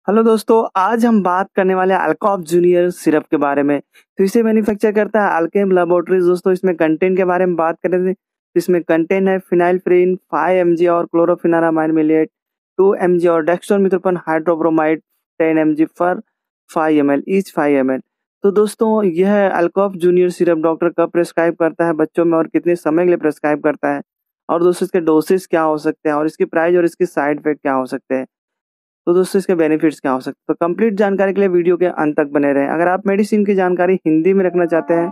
Hello दोस्तों, आज हम बात करने वाले हैं अल्कोप जूनियर सिरप के बारे में। तो इसे मैन्युफैक्चर करता है अल्केम लैबोरेटरीज। दोस्तों इसमें कंटेंट के बारे में बात करें तो इसमें कंटेंट है फिनाइलफ्रीन 5 mg और क्लोरोफिनारामाइन मिलेट 2 mg और dextromethorphan hydrobromide 10 mg for 5 ml each 5 ml। तो दोस्तों यह अल्कोप जूनियर सिरप डॉक्टर कब प्रेस्क्राइब करता है बच्चों में और कितने समय के लिए प्रेस्क्राइब करता है, और दोस्तों इसके डोसेस क्या हो सकते हैं और इसकी प्राइस और इसके साइड इफेक्ट क्या हो सकते हैं, तो दोस्तों इसके बेनिफिट्स क्या हो सकते हैं। तो कंप्लीट जानकारी के लिए वीडियो के अंत तक बने रहें। अगर आप मेडिसिन की जानकारी हिंदी में रखना चाहते हैं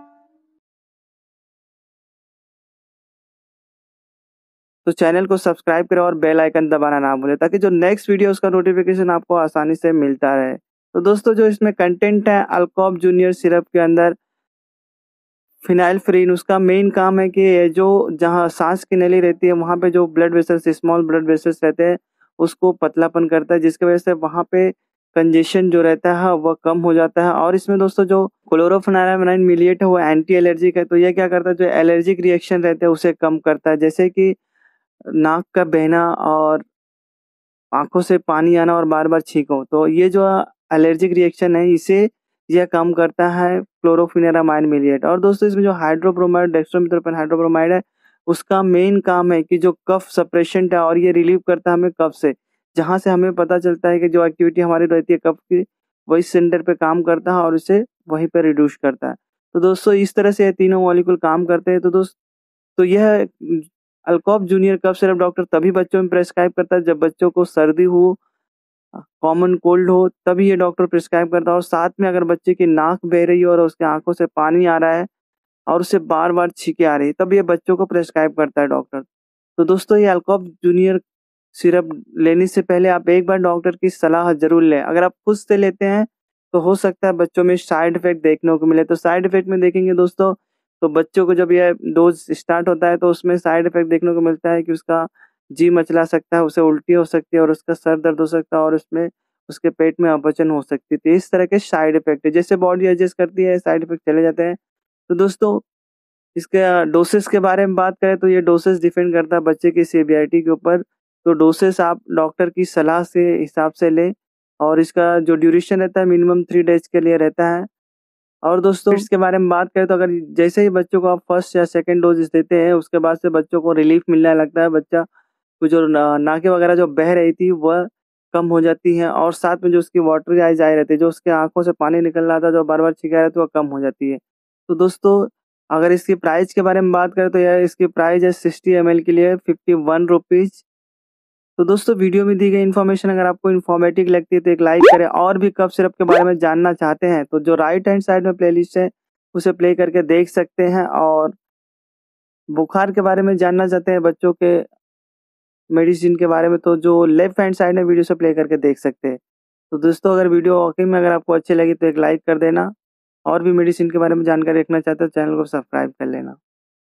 तो चैनल को सब्सक्राइब करें और बेल आइकन दबाना ना भूलें ताकि जो नेक्स्ट वीडियो उसका नोटिफिकेशन आपको आसानी से मिलता रहे। तो दोस्तों जो इसमें कंटेंट है अल्कोप जूनियर सिरप के अंदर फिनाइलफ्रीन, उसका मेन काम है कि ये जो जहाँ सांस की नली रहती है वहाँ पे जो blood vessels small blood vessels रहते हैं उसको पतलापन करता है, जिसकी वजह से वहाँ पे कंजेशन जो रहता है वह कम हो जाता है। और इसमें दोस्तों जो क्लोरोफेनारामाइन मिलिएट है वो एंटी एलर्जिक है। तो यह क्या करता है, जो एलर्जिक रिएक्शन रहते हैं उसे कम करता है, जैसे कि नाक का बहना और आंखों से पानी आना और बार बार छींको। तो ये जो एलर्जिक रिएक्शन है इसे यह कम करता है क्लोरोफिनेरामाइन मिलिएट। और दोस्तों इसमें जो हाइड्रोब्रोमाइड डेक्स्ट्रोमिथोप्रोन हाइड्रोब्रोमाइड है उसका मेन काम है कि जो कफ सप्रेशेंट है और ये रिलीव करता है हमें कफ से, जहाँ से हमें पता चलता है कि जो एक्टिविटी हमारी रहती है कफ की वही सेंटर पे काम करता है और उसे वहीं पे रिड्यूस करता है। तो दोस्तों इस तरह से ये तीनों मॉलिक्यूल काम करते हैं। तो यह Alcof junior cough syrup doctor तभी बच्चों में प्रेस्क्राइब करता है जब बच्चों को सर्दी हो, कॉमन कोल्ड हो, तभी ये डॉक्टर प्रिस्क्राइब करता है। और साथ में अगर बच्चे की नाक बह रही हो और उसके आंखों से पानी आ रहा है और उसे बार बार छींके आ रही है तब ये बच्चों को प्रिस्क्राइब करता है डॉक्टर। तो दोस्तों ये अल्कोप जूनियर सिरप लेने से पहले आप एक बार डॉक्टर की सलाह जरूर लें। अगर आप खुद से लेते हैं तो हो सकता है बच्चों में साइड इफेक्ट देखने को मिले। तो साइड इफेक्ट में देखेंगे दोस्तों, तो बच्चों को जब यह डोज स्टार्ट होता है तो उसमें साइड इफेक्ट देखने को मिलता है कि उसका जी मचला सकता है, उसे उल्टी हो सकती है और उसका सर दर्द हो सकता है और उसमें उसके पेट में अपचन हो सकती है। तो इस तरह के साइड इफेक्ट है, जैसे बॉडी एडजस्ट करती है साइड इफेक्ट चले जाते हैं। तो दोस्तों इसके डोसेस के बारे में बात करें तो ये डोसेस डिपेंड करता है बच्चे की सीवियरिटी के ऊपर। तो डोसेस आप डॉक्टर की सलाह से हिसाब से लें और इसका जो ड्यूरेशन रहता है मिनिमम 3 डेज के लिए रहता है। और दोस्तों इसके बारे में बात करें तो अगर जैसे ही बच्चों को आप फर्स्ट या सेकंड डोज देते हैं उसके बाद से बच्चों को रिलीफ मिलने लगता है। बच्चा को जो नाकें वगैरह जो बह रही थी वह कम हो जाती है और साथ में जो उसकी वाटरी आइज आई रहती है, जो उसके आंखों से पानी निकल रहा था जो बार बार छिका रहा था वह कम हो जाती है। तो दोस्तों अगर इसकी प्राइस के बारे में बात करें तो यह इसकी प्राइस है 60 ml के लिए 51 रुपीज। तो दोस्तों वीडियो में दी गई इन्फॉर्मेशन अगर आपको इन्फॉर्मेटिव लगती है तो एक लाइक करें, और भी कफ सिरप के बारे में जानना चाहते हैं तो जो राइट हैंड साइड में प्लेलिस्ट है उसे प्ले करके देख सकते हैं। और बुखार के बारे में जानना चाहते हैं बच्चों के मेडिसिन के बारे में तो जो लेफ्ट हैंड साइड में वीडियो से प्ले करके देख सकते हैं। तो दोस्तों अगर वीडियो वाकई में अगर आपको अच्छी लगी तो एक लाइक कर देना, और भी मेडिसिन के बारे में जानकारी रखना चाहते हो चैनल को सब्सक्राइब कर लेना।